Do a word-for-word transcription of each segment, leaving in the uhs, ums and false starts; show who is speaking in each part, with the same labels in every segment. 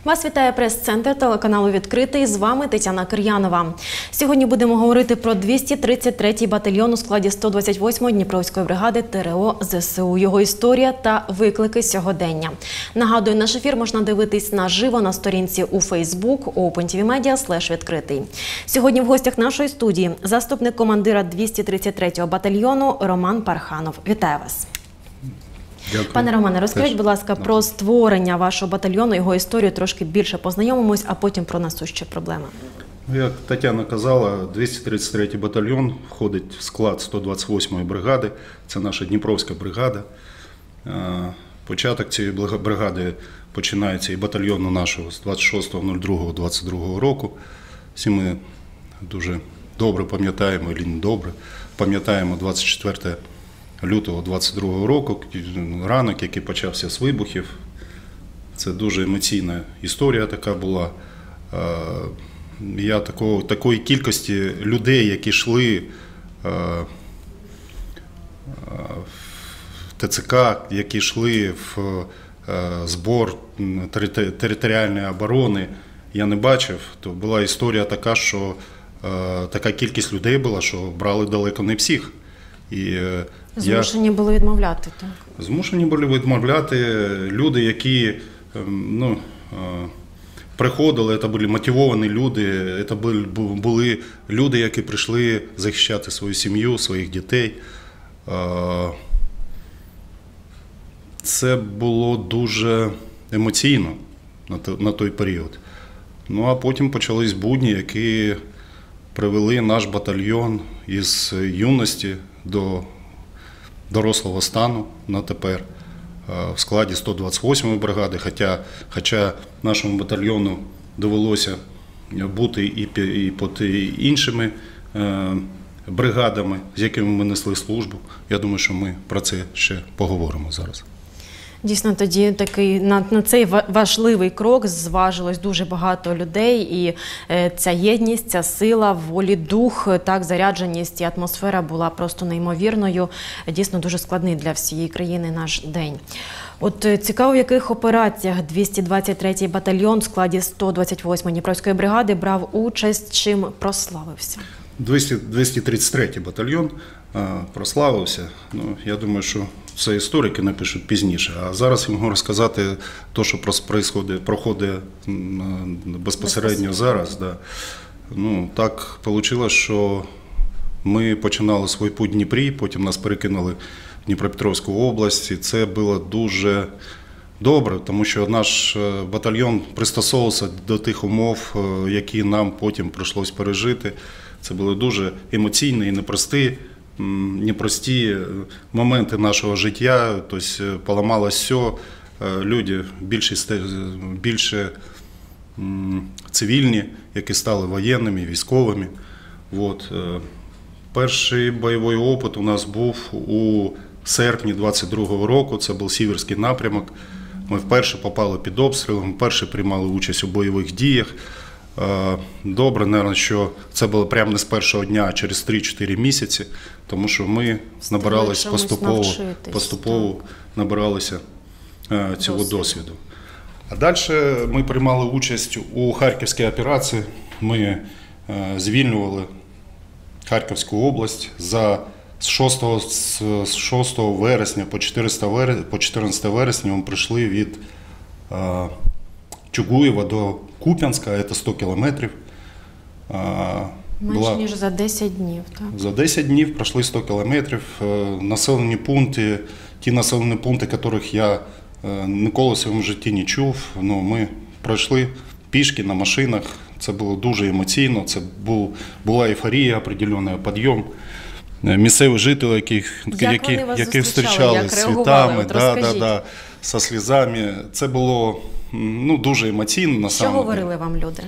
Speaker 1: Вас вітає прес-центр телеканалу «Відкритий». З вами Тетяна Кир'янова. Сьогодні будемо говорити про двісті тридцять третій батальйон у складі сто двадцять восьмої Дніпровської бригади ТрО ЗСУ, його історія та виклики сьогодення. Нагадую, наш ефір можна дивитись наживо на сторінці у Facebook OpenTVMedia слеш відкритий. Сьогодні в гостях нашої студії заступник командира двісті тридцять третього батальйону Роман Парханов. Вітаю вас.
Speaker 2: Дякую.
Speaker 1: Пане Романе, розкажіть, будь ласка, про створення вашого батальйону, його історію трошки більше познайомимось, а потім про насущі проблеми.
Speaker 2: Як Тетяна казала, двісті тридцять третій батальйон входить в склад сто двадцять восьмої бригади, це наша Дніпровська бригада. Початок цієї бригади починається і батальйону нашого з двадцять шостого другого двадцять другого року. Всі ми дуже добре пам'ятаємо, і не добре, пам'ятаємо двадцять четвертого лютого двадцять другого року, ранок, який почався з вибухів. Це дуже емоційна історія така була. Я такого, такої кількості людей, які йшли в ТЦК, які йшли в збор територіальної оборони, я не бачив. То була історія така, що така кількість людей була, що брали далеко не всіх. І
Speaker 1: Змушені
Speaker 2: я...
Speaker 1: були відмовляти, так?
Speaker 2: Змушені були відмовляти люди, які ну, приходили, це були мотивовані люди, це були люди, які прийшли захищати свою сім'ю, своїх дітей. Це було дуже емоційно на той період. Ну а потім почались будні, які привели наш батальйон із юності до дорослого стану на тепер в складі сто двадцять восьмої бригади, хоча, хоча нашому батальйону довелося бути і під іншими бригадами, з якими ми несли службу. Я думаю, що ми про це ще поговоримо зараз.
Speaker 1: Дійсно, тоді такий, на, на цей важливий крок зважилось дуже багато людей, і е, ця єдність, ця сила, волі, дух, так, зарядженість і атмосфера була просто неймовірною. Дійсно, дуже складний для всієї країни наш день. От цікаво, в яких операціях двісті двадцять третій батальйон в складі сто двадцять восьмої Дніпровської бригади брав участь, чим прославився?
Speaker 2: двісті тридцять третій батальйон прославився. Ну, я думаю, що це історики напишуть пізніше. А зараз я можу розказати те, що проходить, проходить безпосередньо зараз. Да. Ну, так вийшло, що ми починали свій путь в Дніпрі, потім нас перекинули в Дніпропетровську область. І це було дуже добре, тому що наш батальйон пристосовувався до тих умов, які нам потім прийшлось пережити. Це були дуже емоційні і непрості, непрості моменти нашого життя. Тобто поламалось все, люди більше, більше цивільні, які стали воєнними, військовими. От. Перший бойовий опит у нас був у серпні двадцять другого року, це був Сіверський напрямок. Ми вперше попали під обстріл, ми вперше приймали участь у бойових діях. Добре, мабуть, що це було прямо не з першого дня, а через три-чотири місяці, тому що ми набиралися поступово, поступово набиралися цього досвіду. досвіду. А далі ми приймали участь у Харківській операції. Ми звільнювали Харківську область. За з шостого вересня по чотирнадцяте вересня ми прийшли від Чугуєва до Куп'янська, це сто кілометрів.
Speaker 1: Менше ніж за десять днів, так?
Speaker 2: За десять днів пройшли сто кілометрів. Населені пункти, ті населені пункти, яких я ніколи в своєму житті не чув, ну, ми пройшли пішки на машинах. Це було дуже емоційно, це був, була ейфорія, определенний підйом. Місцеві жителі, яких,
Speaker 1: які,
Speaker 2: які зустрічали з світами, да, да, да, зі сльозами. Це було ну, дуже емоційно.
Speaker 1: Що говорили вам люди?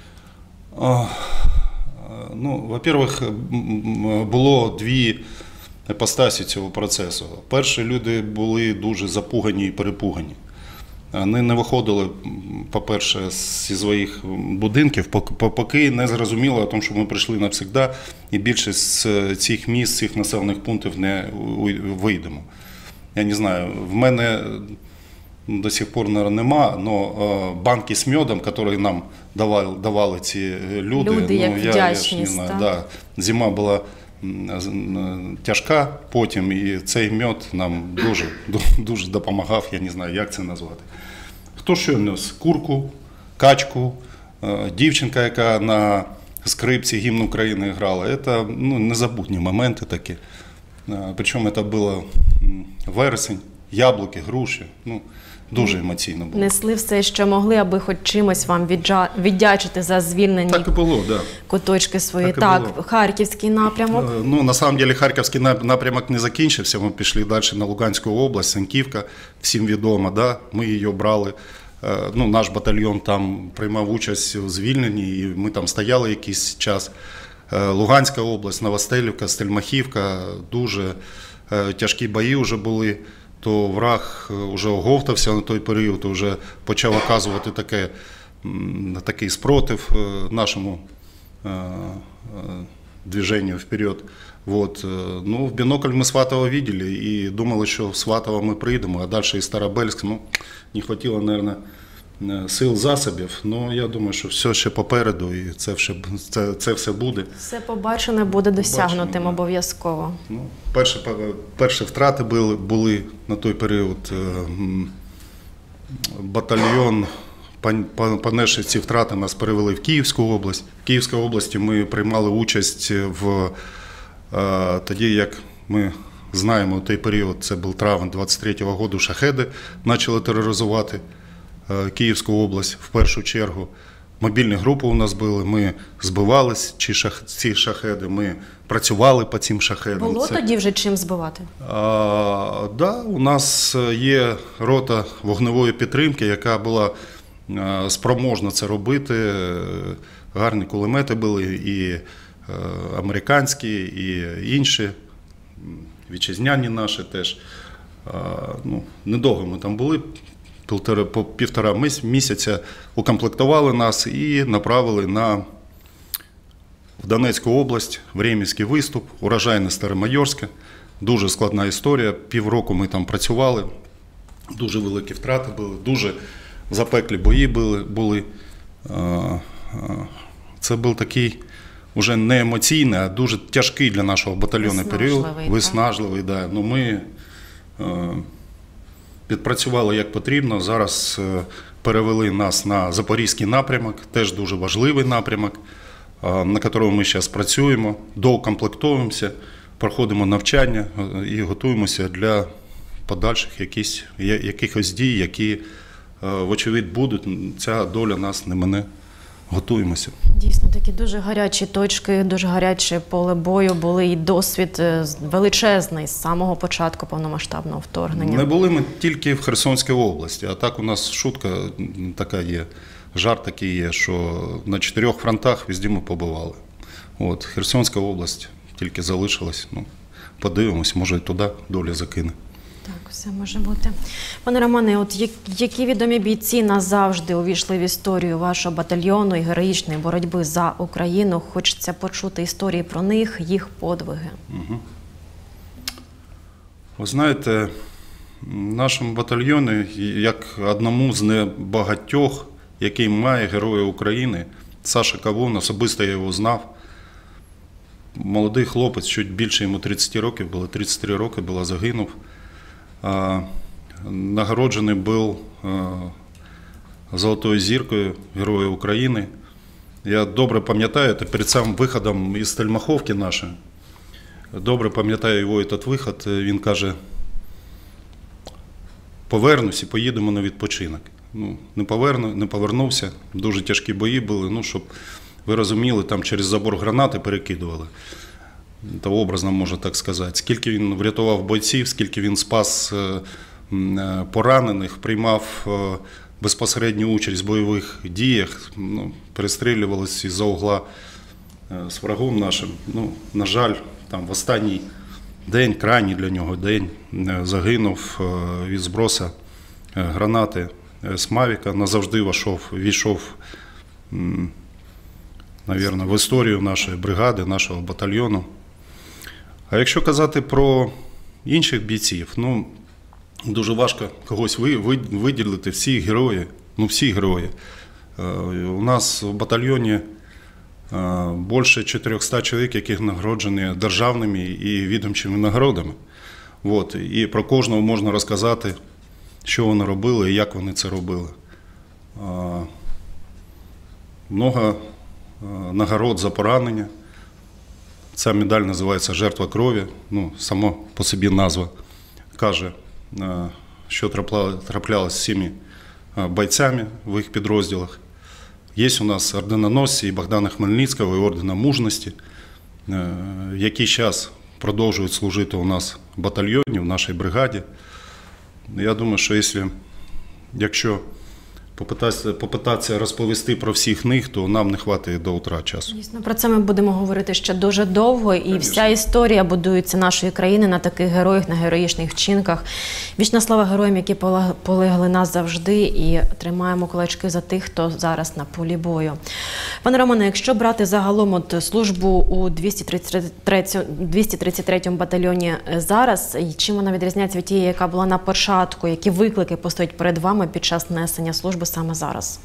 Speaker 2: Ну, во-первых, було дві іпостасі цього процесу. Перші люди були дуже запугані і перепугані. Вони не виходили, по-перше, зі своїх будинків, поки не зрозуміло, тому, що ми прийшли навсегда, і більшість з цих міст, цих населених пунктів не вийдемо. Я не знаю, в мене до сих пор, наверное, нема, но банки з медом, які нам давали, давали ці люди,
Speaker 1: Люди, як
Speaker 2: ну, я,
Speaker 1: вдячність,
Speaker 2: я ж не знаю,
Speaker 1: так?
Speaker 2: да, зима була тяжка потім, і цей мед нам дуже, дуже допомагав, я не знаю, як це назвати. Хто що нес? Курку, качку, дівчинка, яка на скрипці гімн України грала. Це, ну, незабутні моменти такі. Причому це було вересень, яблуки, груші. Ну, дуже емоційно було.
Speaker 1: Несли все, що могли, аби хоч чимось вам віджа- віддячити за звільнені
Speaker 2: Так і було, да.
Speaker 1: куточки свої.
Speaker 2: Так і
Speaker 1: Так,
Speaker 2: було.
Speaker 1: Харківський напрямок.
Speaker 2: Ну, на самом деле, Харківський напрямок не закінчився. Ми пішли далі на Луганську область, Санківка, всім відомо, да? Ми її брали. Ну, наш батальйон там приймав участь у звільненні, і ми там стояли якийсь час. Луганська область, Новостелівка, Стельмахівка, дуже тяжкі бої вже були. То враг вже оговтався на той період, вже почав оказувати таке, такий спротив нашому движению вперед. Вот. Ну, в бинокль мы Сватово видели и думали, что в Сватово мы прийдемо, а дальше и Старобельск. Ну, не хватило, наверное, сил, засобів. Но я думаю, що все ще попереду і це, ще, це, це все буде.
Speaker 1: Все побачене буде досягнутим
Speaker 2: Побачено, да.
Speaker 1: обов'язково.
Speaker 2: Ну, перші, перші втрати були, були на той період. Батальйон, понесши ці втрати, нас перевели в Київську область. В Київській області ми приймали участь в тоді, як ми знаємо, у той період, це був травень двадцять третього року, шахеди почали тероризувати Київську область в першу чергу. Мобільні групи у нас були, ми збивали ці, шах, ці шахеди, ми працювали по цим шахедам.
Speaker 1: Було
Speaker 2: це...
Speaker 1: тоді вже чим збивати?
Speaker 2: А, да, у нас є рота вогневої підтримки, яка була а, спроможна це робити. Гарні кулемети були і а, американські, і інші, вітчизняні наші теж. А, ну, недовго ми там були. По півтора місяця укомплектували нас і направили на в Донецьку область, Времівський виступ, урожайне Старомайорське. Дуже складна історія. Півроку ми там працювали, дуже великі втрати були, дуже запеклі бої були. були. Це був такий вже не емоційний, а дуже тяжкий для нашого батальйону період. Виснажливий, да. Ну, ми підпрацювали як потрібно. Зараз перевели нас на Запорізький напрямок, теж дуже важливий напрямок, на якому ми зараз працюємо, доукомплектовуємося, проходимо навчання і готуємося для подальших якісь, якихось дій, які, вочевидь, будуть. Ця доля нас не мине. Готуємося.
Speaker 1: Дійсно, такі дуже гарячі точки, дуже гаряче поле бою були, і досвід величезний з самого початку повномасштабного вторгнення.
Speaker 2: Не були ми тільки в Херсонській області, а так у нас шутка така є, жарт такий є, що на чотирьох фронтах везде ми побували. От, Херсонська область тільки залишилась. Ну, подивимось, може і туди доля закине.
Speaker 1: Так, все може бути. Пане Романе, от які відомі бійці назавжди увійшли в історію вашого батальйону і героїчної боротьби за Україну? Хочеться почути історії про них, їх подвиги.
Speaker 2: Угу. Ви знаєте, в нашому батальйоні, як одному з небагатьох, який має Героя України, Саша Кавун, особисто я його знав. Молодий хлопець, чуть більше йому тридцять років було, тридцять три роки було, загинув. Нагороджений був Золотою зіркою Героя України. Я добре пам'ятаю, це перед самим виходом із Стельмаховки нашої, добре пам'ятаю його цей вихід, він каже, повернусь і поїдемо на відпочинок. Ну, не, поверну, не повернувся, дуже тяжкі бої були, ну, щоб ви розуміли, там через забор гранати перекидували. Та образно, можна так сказати. Скільки він врятував бойців, скільки він спас поранених, приймав безпосередню участь в бойових діях, ну, перестрілювалися із-за угла з врагом нашим. Ну, на жаль, там в останній день, крайній для нього день, загинув від зброса гранати з Мавіка, назавжди війшов, війшов, навірно, в історію нашої бригади, нашого батальйону. А якщо казати про інших бійців, ну, дуже важко когось ви- ви- виділити, всі герої, ну всі герої. Е, У нас в батальйоні е, більше чотириста чоловік, які нагороджені державними і відомчими нагородами. От. І про кожного можна розказати, що вони робили і як вони це робили. Е, Много е, нагород за поранення. Ця медаль називається «Жертва крові», ну, само по собі назва каже, е, що трапля- траплялось з цими е, бойцями в їх підрозділах. Є у нас орденоносці і Богдана Хмельницького, і ордена мужності, е, які зараз продовжують служити у нас в батальйоні, в нашій бригаді. Я думаю, що якщо, якщо попитатися, попитатися розповісти про всіх них, то нам не хватить до утра часу.
Speaker 1: Дійсно, про це ми будемо говорити ще дуже довго, і вся історія будується нашої країни на таких героях, на героїчних вчинках. Вічна слава героям, які пола- полегли назавжди, і тримаємо кулачки за тих, хто зараз на полі бою. Пане Романе, якщо брати загалом от службу у двісті тридцять третьому батальйоні зараз, і чим вона відрізняється від тієї, яка була на початку, які виклики постоять перед вами під час несення служби саме зараз?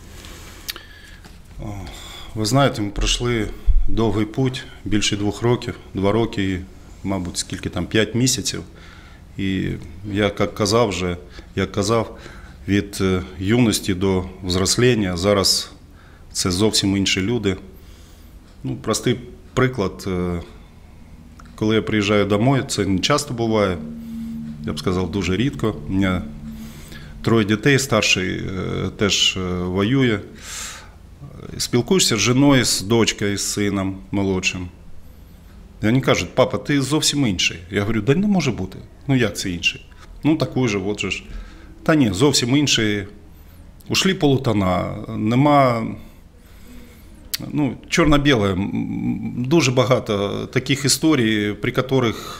Speaker 2: Ви знаєте, ми пройшли довгий путь, більше двох років, два роки, і, мабуть, скільки там, п'ять місяців. І я, як казав вже, як казав, від е, юності до взрослення, зараз це зовсім інші люди. Ну, простий приклад, е, коли я приїжджаю домой, це не часто буває, я б сказав, дуже рідко. У мене троє дітей, старший е, теж е, воює. Спілкуєшся з жіною, з дочкою, з сином молодшим. І вони кажуть: папа, ти зовсім інший. Я говорю: да не може бути. Ну як це інший? Ну такий же, от же ж. Та ні, зовсім інший. Ушлі полутона, нема, ну, чорно-біле. Дуже багато таких історій, при яких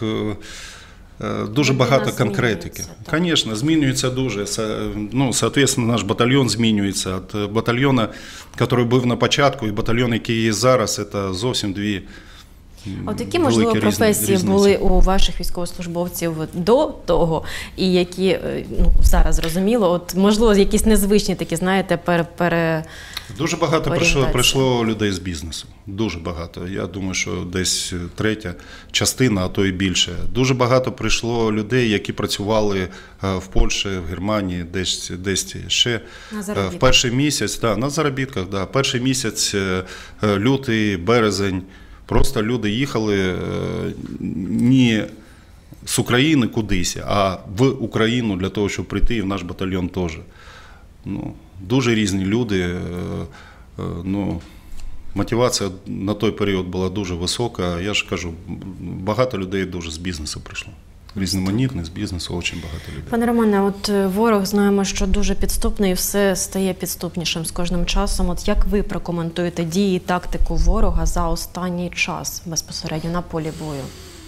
Speaker 2: дуже
Speaker 1: Людина
Speaker 2: багато конкретики.
Speaker 1: змінюється,
Speaker 2: Звісно, змінюється дуже. Ну, соответственно, наш батальйон змінюється. Від батальйону, який був на початку, і батальйон, який є зараз, це зовсім дві
Speaker 1: От які, можливо,
Speaker 2: великі
Speaker 1: професії
Speaker 2: різниці.
Speaker 1: були у ваших військовослужбовців до того, і які, е, ну, зараз зрозуміло, от, можливо, якісь незвичні такі, знаєте, пере... пере...
Speaker 2: Дуже багато прийшло,
Speaker 1: орієнтація.
Speaker 2: прийшло людей з бізнесу. Дуже багато. Я думаю, що десь третя частина, а то і більше. Дуже багато прийшло людей, які працювали в Польщі, в Германії, десь, десь ще.
Speaker 1: На
Speaker 2: В
Speaker 1: заробітках.
Speaker 2: перший місяць, да, на заробітках, да. Перший місяць, лютий, березень, просто люди їхали не з України кудись, а в Україну для того, щоб прийти, і в наш батальйон теж. Ну, дуже різні люди. е, е, Ну, мотивація на той період була дуже висока. Я ж кажу, багато людей дуже з бізнесу прийшло. Різноманітних, з бізнесу, дуже багато людей.
Speaker 1: Пане Романе, от е, ворог, знаємо, що дуже підступний, і все стає підступнішим з кожним часом. От як ви прокоментуєте дії і тактику ворога за останній час безпосередньо на полі бою?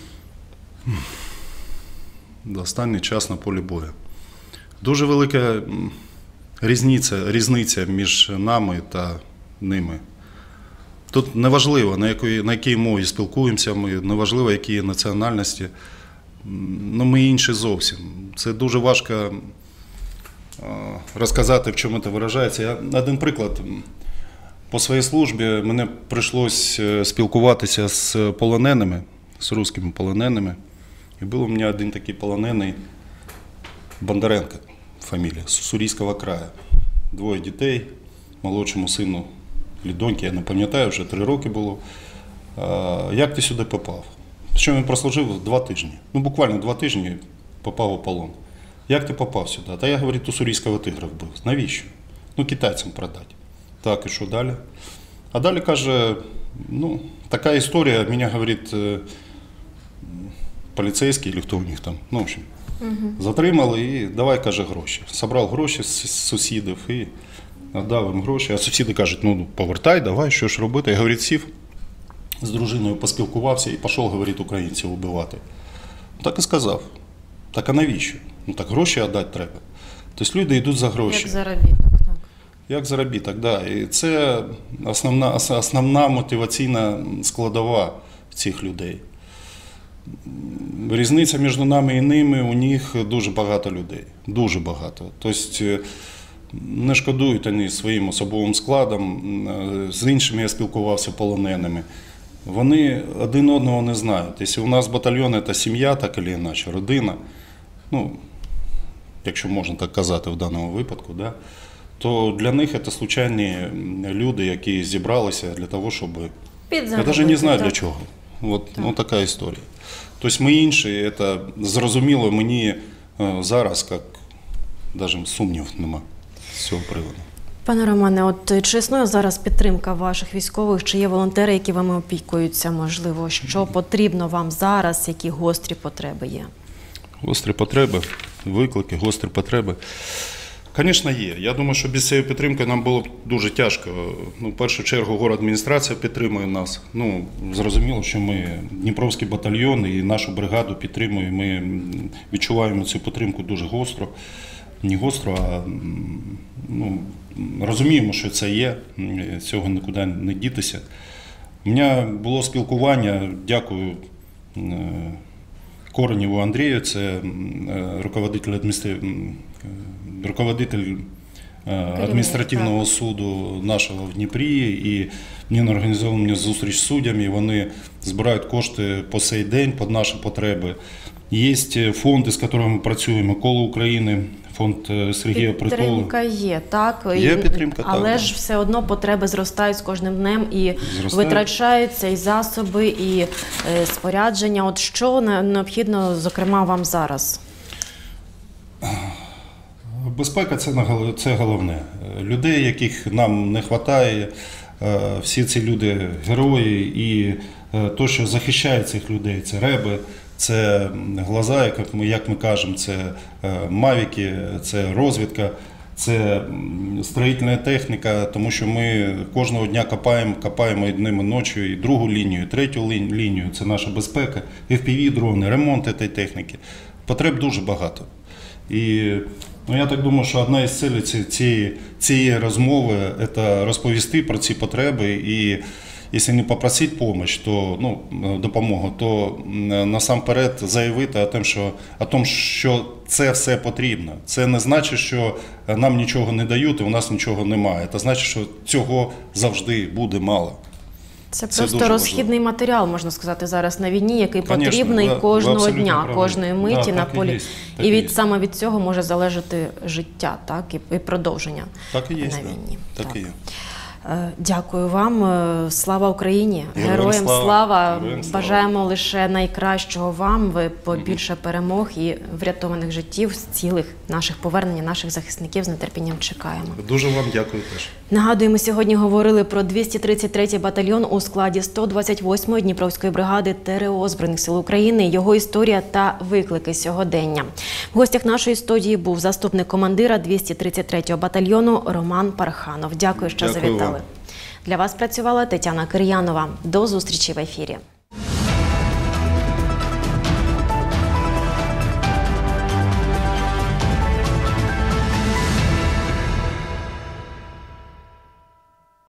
Speaker 2: Останній час на полі бою. Дуже велика м, різниця, різниця між нами та ними. Тут неважливо, на якій, на якій мові спілкуємося ми, неважливо, які є національності. М, Ну, ми інші зовсім. Це дуже важко е, розказати, в чому це виражається. Я один приклад. По своїй службі мене прийшлось е, спілкуватися з полоненими, з русскими полоненими. І був у мене один такий полонений, Бондаренко фамілія, з Уссурійського краю. Двоє дітей, молодшому сину чи доньки, я не пам'ятаю, вже три роки було. А, як ти сюди попав? Що він прослужив два тижні. Ну, буквально два тижні попав у полон. Як ти попав сюди? Та я, говорить, Уссурійського тигра вбив. Навіщо? Ну, китайцям продати. Так, і що далі? А далі каже, ну, така історія, мене, говорить, поліцейський, чи хто у них там, ну, в общем, угу. Затримали і давай, каже, гроші. Собрав гроші з сусідів і дав їм гроші. А сусіди кажуть, ну, повертай, давай, що ж робити. Я, говорить, сів, з дружиною поспілкувався і пішов, говорить, українців вбивати. Так і сказав. Так а навіщо? Ну, так гроші віддати треба. Тобто люди йдуть за гроші.
Speaker 1: Як заробіток, так.
Speaker 2: Як заробіток, так. Да. І це основна, основна мотиваційна складова цих людей. Різниця між нами і ними, у них дуже багато людей. Дуже багато. Тобто не шкодують вони своїм особовим складом. З іншими я спілкувався полоненими. Вони один одного не знають. Якщо у нас батальйон – це сім'я, так чи інакше, родина, ну, якщо можна так казати в даному випадку, да, то для них це случайні люди, які зібралися для того, щоб… Я навіть не знаю для чого. От, ну, така історія. Тобто ми інші, це зрозуміло мені зараз, як навіть сумнівів нема з цього приводу.
Speaker 1: Пане Романе, от чи існує зараз підтримка ваших військових, чи є волонтери, які вами опікуються, можливо, що потрібно вам зараз, які гострі потреби є?
Speaker 2: Гострі потреби, виклики, гострі потреби. Звісно, є. Я думаю, що без цієї підтримки нам було б дуже тяжко. Ну, в першу чергу, городадміністрація підтримує нас. Ну, зрозуміло, що ми Дніпровський батальйон і нашу бригаду підтримуємо. Ми відчуваємо цю підтримку дуже гостро. Не гостро, а ну, розуміємо, що це є, цього нікуди не дітися. У мене було спілкування, дякую Коренєву Андрію, це руководитель адміністрації. Руководитель адміністративного суду нашого в Дніпрі, і він організував мені зустріч з суддями, вони збирають кошти по сей день під наші потреби. Є фонди, з якими ми працюємо, «Коло України», фонд Сергія Притули.
Speaker 1: Підтримка є, так?
Speaker 2: Є підтримка, так.
Speaker 1: Але ж все одно потреби зростають з кожним днем і
Speaker 2: Зростають.
Speaker 1: Витрачаються і засоби, і спорядження. От що необхідно, зокрема, вам зараз?
Speaker 2: Безпека – це головне. Людей, яких нам не вистачає, всі ці люди – герої, і те, що захищає цих людей – це реби, це глаза, як ми, як ми кажемо, це мавіки, це розвідка, це строїтельна техніка, тому що ми кожного дня копаємо, копаємо і днем, і ночі, і другу лінію, і третю лінію – це наша безпека, еф пі ві-дрони, ремонт цієї техніки. Потреб дуже багато. І ну, я так думаю, що одна із цілей цієї, цієї розмови – це розповісти про ці потреби, і якщо не попросити допомогу, то, ну, допомогу, то насамперед заявити о тому, що, о тому, що це все потрібно. Це не значить, що нам нічого не дають і у нас нічого немає. Це значить, що цього завжди буде мало.
Speaker 1: Це, це просто розхідний матеріал, можна сказати, зараз на війні, який Конечно, потрібний
Speaker 2: да,
Speaker 1: кожного дня,
Speaker 2: правильно.
Speaker 1: кожної миті
Speaker 2: да,
Speaker 1: на полі.
Speaker 2: І, так
Speaker 1: і від, саме від цього може залежати життя, так, і, і продовження
Speaker 2: так і є,
Speaker 1: на
Speaker 2: да.
Speaker 1: війні.
Speaker 2: Так, так і є.
Speaker 1: Дякую вам. Слава Україні!
Speaker 2: Героям,
Speaker 1: Героям слава! слава.
Speaker 2: Героям слава!
Speaker 1: Бажаємо лише найкращого вам, ви побільше перемог і врятованих життів, цілих наших повернення, наших захисників з нетерпінням чекаємо.
Speaker 2: Дуже вам дякую теж.
Speaker 1: Нагадуємо, сьогодні говорили про двісті тридцять третій батальйон у складі сто двадцять восьмої Дніпровської бригади ТрО Збройних сил України, його історія та виклики сьогодення. В гостях нашої студії був заступник командира двісті тридцять третього батальйону Роман Парханов. Дякую, що
Speaker 2: Дякую
Speaker 1: завітали.
Speaker 2: вам.
Speaker 1: Для вас працювала Тетяна Кир'янова. До зустрічі в ефірі.